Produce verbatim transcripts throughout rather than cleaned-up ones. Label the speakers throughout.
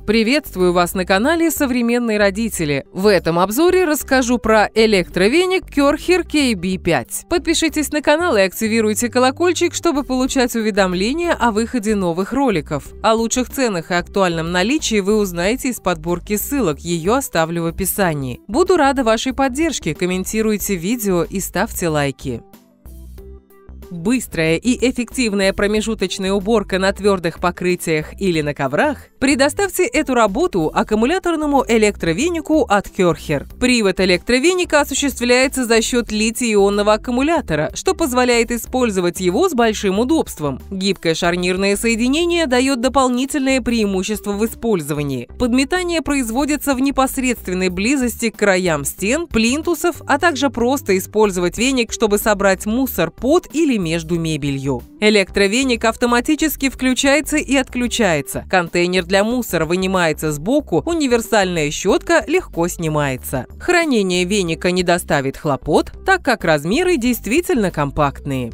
Speaker 1: Приветствую вас на канале «Современные родители». В этом обзоре расскажу про электровеник Керхер кей би пять. Подпишитесь на канал и активируйте колокольчик, чтобы получать уведомления о выходе новых роликов. О лучших ценах и актуальном наличии вы узнаете из подборки ссылок, ее оставлю в описании. Буду рада вашей поддержке, комментируйте видео и ставьте лайки. Быстрая и эффективная промежуточная уборка на твердых покрытиях или на коврах. Предоставьте эту работу аккумуляторному электровенику от Керхер. Привод электровеника осуществляется за счет литий-ионного аккумулятора, что позволяет использовать его с большим удобством. Гибкое шарнирное соединение дает дополнительное преимущество в использовании. Подметание производится в непосредственной близости к краям стен, плинтусов, а также просто использовать веник, чтобы собрать мусор под или между мебелью. Электровеник автоматически включается и отключается. Контейнер для мусора вынимается сбоку, универсальная щетка легко снимается. Хранение веника не доставит хлопот, так как размеры действительно компактные.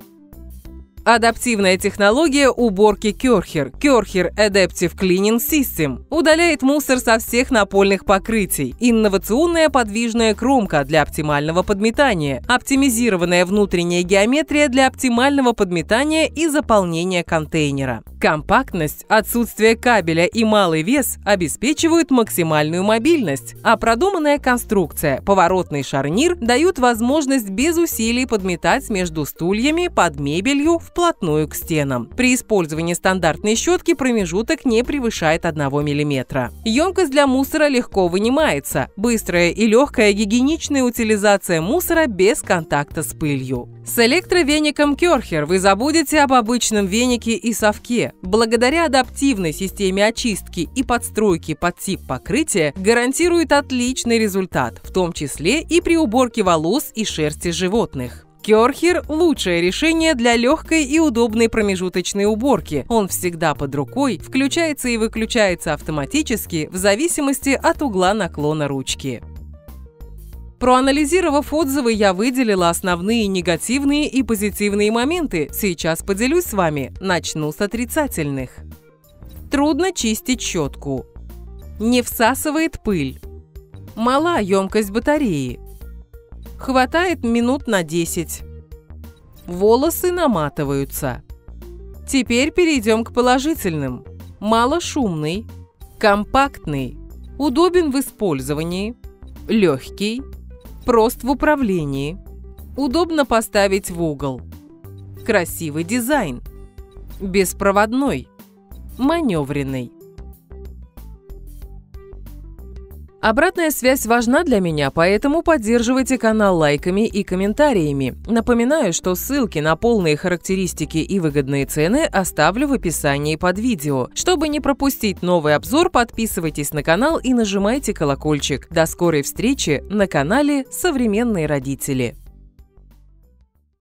Speaker 1: Адаптивная технология уборки Керхер Керхер Adaptive Cleaning System удаляет мусор со всех напольных покрытий. Инновационная подвижная кромка для оптимального подметания. Оптимизированная внутренняя геометрия для оптимального подметания и заполнения контейнера. Компактность, отсутствие кабеля и малый вес обеспечивают максимальную мобильность, а продуманная конструкция, поворотный шарнир дают возможность без усилий подметать между стульями, под мебелью, вплотную к стенам. При использовании стандартной щетки промежуток не превышает одного миллиметра. Емкость для мусора легко вынимается. Быстрая и легкая гигиеничная утилизация мусора без контакта с пылью. С электровеником Керхер вы забудете об обычном венике и совке. Благодаря адаптивной системе очистки и подстройки под тип покрытия гарантирует отличный результат, в том числе и при уборке волос и шерсти животных. Керхер – лучшее решение для легкой и удобной промежуточной уборки. Он всегда под рукой, включается и выключается автоматически в зависимости от угла наклона ручки. Проанализировав отзывы, я выделила основные негативные и позитивные моменты. Сейчас поделюсь с вами. Начну с отрицательных. Трудно чистить щетку. Не всасывает пыль. Мала емкость батареи. Хватает минут на десять. Волосы наматываются. Теперь перейдем к положительным. Малошумный. Компактный. Удобен в использовании. Легкий. Прост в управлении. Удобно поставить в угол. Красивый дизайн. Беспроводной. Маневренный. Обратная связь важна для меня, поэтому поддерживайте канал лайками и комментариями. Напоминаю, что ссылки на полные характеристики и выгодные цены оставлю в описании под видео. Чтобы не пропустить новый обзор, подписывайтесь на канал и нажимайте колокольчик. До скорой встречи на канале «Современные родители».